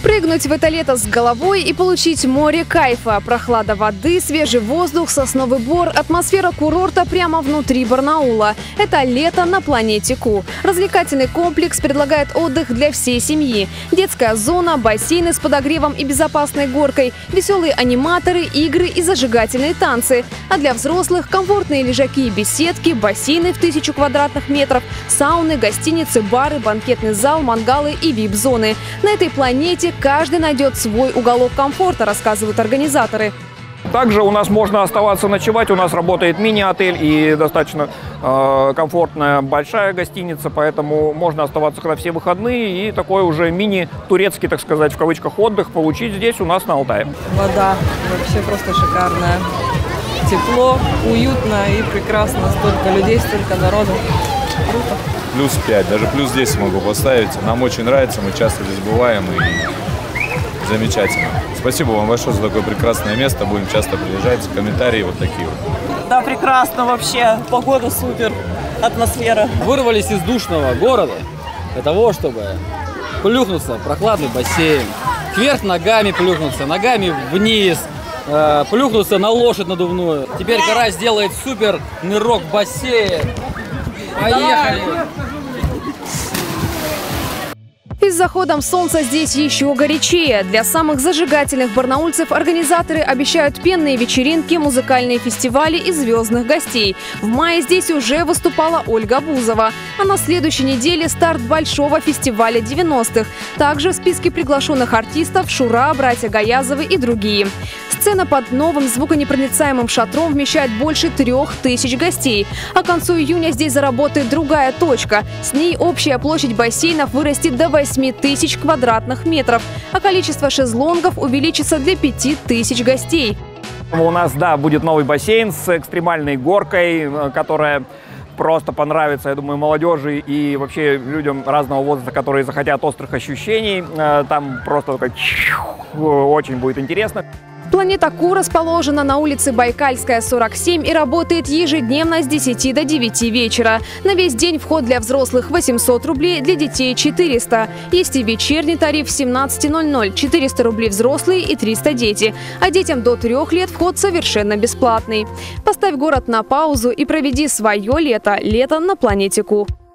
Прыгнуть в это лето с головой и получить море кайфа. Прохлада воды, свежий воздух, сосновый бор, атмосфера курорта прямо внутри Барнаула. Это лето на планете Ку. Развлекательный комплекс предлагает отдых для всей семьи. Детская зона, бассейны с подогревом и безопасной горкой, веселые аниматоры, игры и зажигательные танцы. А для взрослых комфортные лежаки и беседки, бассейны в 1000 квадратных метров, сауны, гостиницы, бары, банкетный зал, мангалы и вип-зоны. На этой планете каждый найдет свой уголок комфорта, рассказывают организаторы. Также у нас можно оставаться ночевать. У нас работает мини-отель и достаточно комфортная большая гостиница, поэтому можно оставаться на все выходные и такой уже мини-турецкий, так сказать, в кавычках, отдых получить здесь у нас на Алтае. Вода вообще просто шикарная. Тепло, уютно и прекрасно. Столько людей, столько народу. Круто. Плюс 5, даже плюс 10 могу поставить. Нам очень нравится, мы часто здесь бываем и замечательно. Спасибо вам большое за такое прекрасное место. Будем часто приезжать. Комментарии вот такие вот. Да, прекрасно вообще. Погода супер, атмосфера. Вырвались из душного города для того, чтобы плюхнуться в прохладный бассейн. Кверх ногами плюхнуться, ногами вниз. Плюхнуться на лошадь надувную. Теперь гора сделает супер нырок в бассейн. Поехали! И с заходом солнца здесь еще горячее. Для самых зажигательных барнаульцев организаторы обещают пенные вечеринки, музыкальные фестивали и звездных гостей. В мае здесь уже выступала Ольга Бузова. А на следующей неделе старт большого фестиваля 90-х. Также в списке приглашенных артистов Шура, братья Гаязовы и другие. Сцена под новым звуконепроницаемым шатром вмещает больше 3000 гостей. А к концу июня здесь заработает другая точка. С ней общая площадь бассейнов вырастет до 8000 квадратных метров, а количество шезлонгов увеличится до 5000 гостей. У нас, да, будет новый бассейн с экстремальной горкой, которая просто понравится, я думаю, молодежи и вообще людям разного возраста, которые захотят острых ощущений. Там просто очень будет интересно. Планета Ку расположена на улице Байкальская, 47 и работает ежедневно с 10 до 9 вечера. На весь день вход для взрослых 800 рублей, для детей 400. Есть и вечерний тариф 17:00, 400 рублей взрослые и 300 дети. А детям до 3 лет вход совершенно бесплатный. Поставь город на паузу и проведи свое лето на планете Ку.